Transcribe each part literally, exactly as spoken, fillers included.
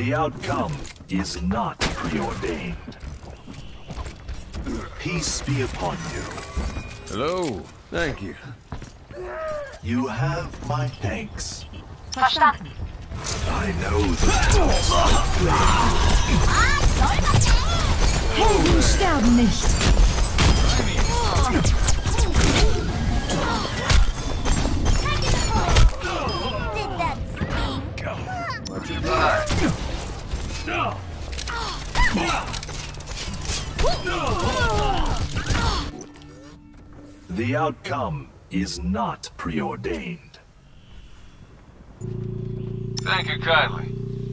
The outcome is not preordained. Peace be upon you. Hello. Thank you. You have my thanks. Verstanden. I know the force of Helden sterben nicht. Did that stink? Much obliged. The outcome is not preordained. Thank you kindly.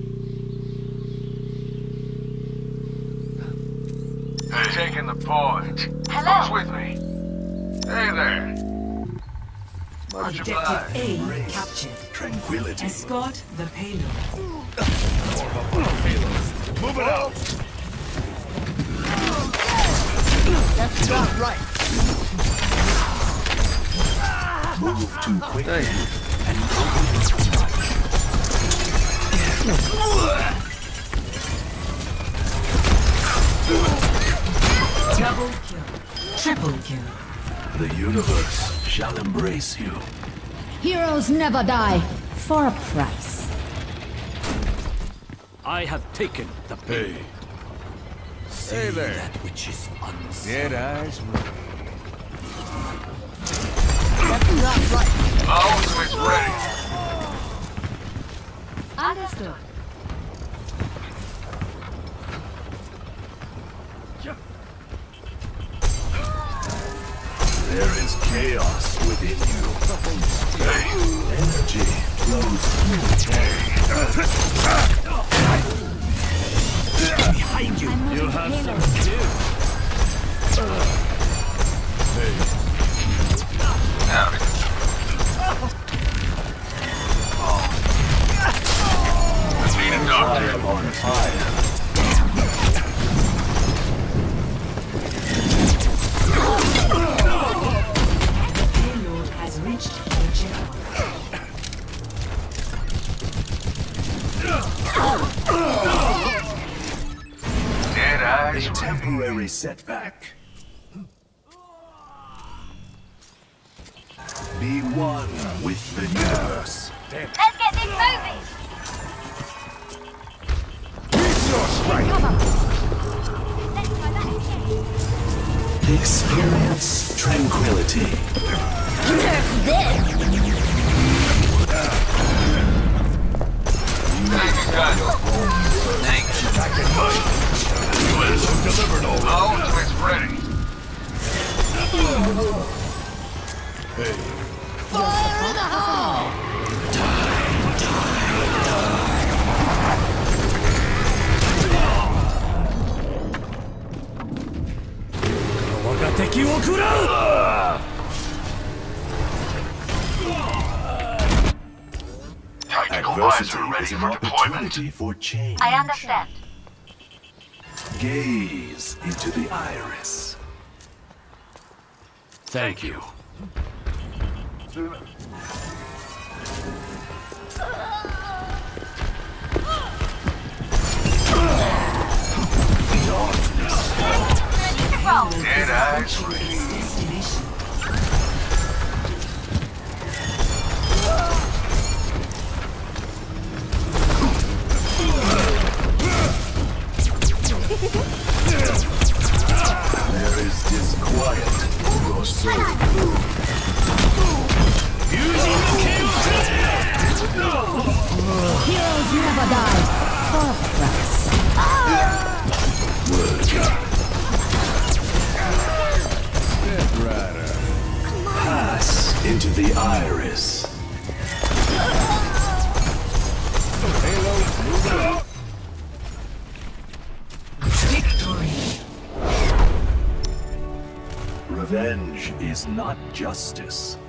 Hey, taking the point. Hello. Who's with me? Hey there. Much Objective obliged. A captured. Tranquility. Escort the payload. Move it out. That's not right. Move too quickly. Thank you. Double kill. Triple kill. The universe shall embrace you. Heroes never die. For a price. I have taken the Hey. Hey there. that which is unseen. Dead eyes. That's not right. Oh, so it's ready. Understood. There is chaos within you. Energy flows through. Behind you. I'm You have payload. some too. Howdy. I need a doctor. I am on fire. Payload has reached the checkpoint. Dead eyes. A temporary setback. Be one with the universe. Let's get this moving. Let's try that again. Experience tranquility. Nerf this. Thank you kindly. Thanks. Delivered all. Oh, so it's ready. Fire in the hole. Tactical Adversity visor ready is an for deployment. opportunity for change. I understand. Gaze into the iris. Thank you. Ready to roll. Dead eyes ready. Its destination. There is disquiet in your soul. Heroes never die. For a price. Dead rider. Pass into the iris. Payload, move it out. Victory. Revenge is not justice.